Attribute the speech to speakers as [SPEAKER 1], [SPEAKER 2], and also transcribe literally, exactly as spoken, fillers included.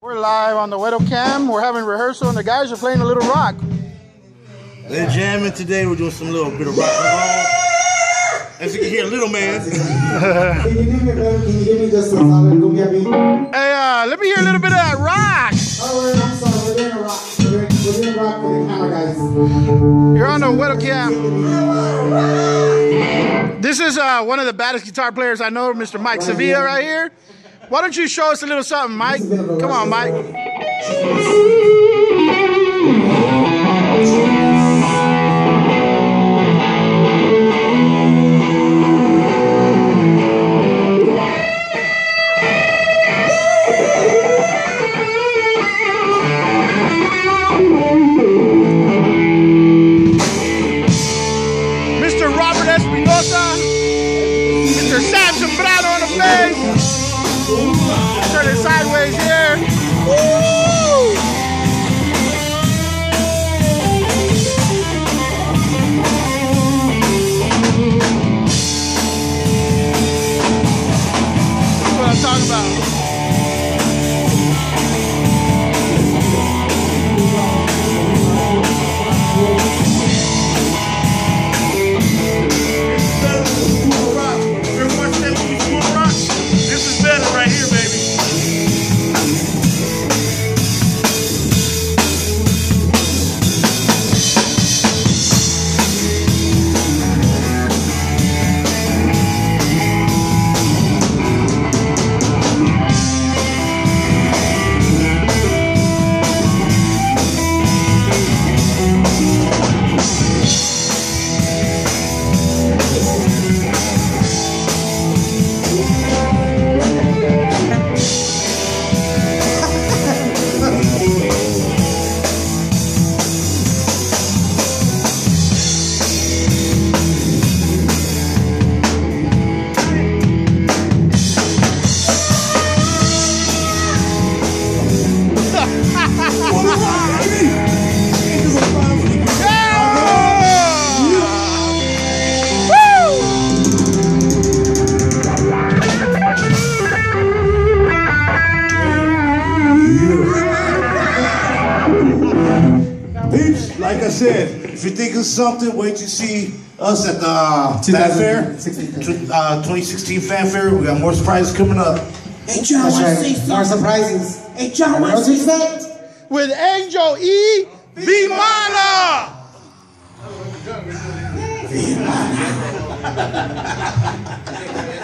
[SPEAKER 1] We're live on the Weddle Cam. We're having rehearsal and the guys are playing a little rock.
[SPEAKER 2] They're jamming today. We're doing some little bit of rock and roll. As you can hear, little man.
[SPEAKER 3] Can you give me, can you give me just a solid go get me?
[SPEAKER 1] Hey, uh, let me hear a little bit of that rock.
[SPEAKER 3] Oh, we're, I'm sorry, we're doing a rock. We're doing, we're doing rock for the camera, guys.
[SPEAKER 1] You're on the Weddle Cam. This is uh, one of the baddest guitar players I know, Mister Mike Sevilla right here. Why don't you show us a little something, Mike? Come on, Mike. Mister Robert Espinosa, Mister Sam Zambrano on the bass. Turn it sideways here. Woo! That's what I'm talking about.
[SPEAKER 2] Like I said, if you're thinking something, wait to see us at the fanfare, uh, twenty sixteen fanfare. We got more surprises coming up.
[SPEAKER 4] Hey John, want to say something?
[SPEAKER 3] More surprises.
[SPEAKER 4] Hey John, want to say something?
[SPEAKER 1] With Angel E. Vimana.
[SPEAKER 4] Vimana.